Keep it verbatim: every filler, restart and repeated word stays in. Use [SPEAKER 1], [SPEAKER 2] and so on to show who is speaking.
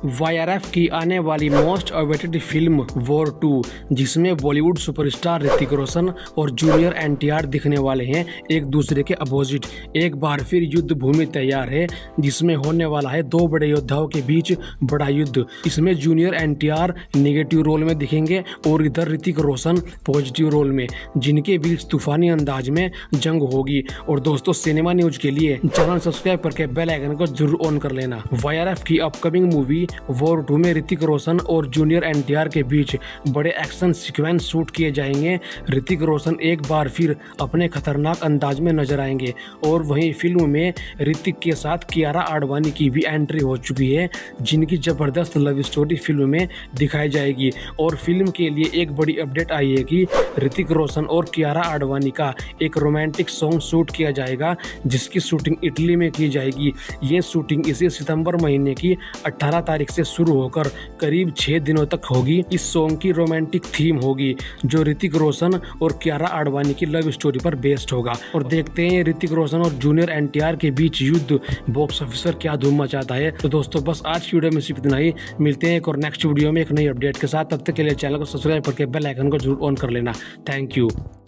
[SPEAKER 1] Y R F की आने वाली most awaited film war two, जिसमें बॉलीवुड सुपरस्टार ऋतिक रोशन और जूनियर एन टी आर दिखने वाले हैं एक दूसरे के अपोजिट। एक बार फिर युद्ध भूमि तैयार है, जिसमें होने वाला है दो बड़े योद्धाओं के बीच बड़ा युद्ध। इसमें junior N T R negative role में दिखेंगे और इधर ऋतिक रोशन पॉजिटिव रोल में, जिनके बीच तूफानी अंदाज में जंग होगी। और दोस्तों, सिनेमा न्यूज के लिए चैनल सब्सक्राइब करके बेल आइकन को जरूर ऑन कर लेना। वाई आर एफ की अपकमिंग मूवी वॉर टू में ऋतिक रोशन और जूनियर एन टी आर के बीच बड़े एक्शन सीक्वेंस शूट किए जाएंगे। ऋतिक रोशन एक बार फिर अपने खतरनाक अंदाज में नजर आएंगे और वहीं फिल्म में ऋतिक के साथ कियारा आडवाणी की भी एंट्री हो चुकी है, जिनकी जबरदस्त लव स्टोरी फिल्म में दिखाई जाएगी। और फिल्म के लिए एक बड़ी अपडेट आई है कि ऋतिक रोशन और कियारा आडवाणी का एक रोमांटिक सॉन्ग शूट किया जाएगा, जिसकी शूटिंग इटली में की जाएगी। ये शूटिंग इसी सितंबर महीने की अठारह तारीख से शुरू होकर करीब छह दिनों तक होगी। इस सॉन्ग की रोमांटिक थीम होगी, जो ऋतिक रोशन और कियारा आडवाणी की लव स्टोरी पर बेस्ड होगा। और देखते हैं ऋतिक रोशन और जूनियर एन टी आर के बीच युद्ध बॉक्स ऑफिस पर क्या धूम मचाता है। तो दोस्तों, बस आज की वीडियो में सिर्फ इतना ही। मिलते हैं एक और नेक्स्ट वीडियो में एक नई अपडेट के साथ। तब तक के लिए चैनल को सब्सक्राइब करके बेल आइकन को जरूर ऑन कर लेना। Thank you.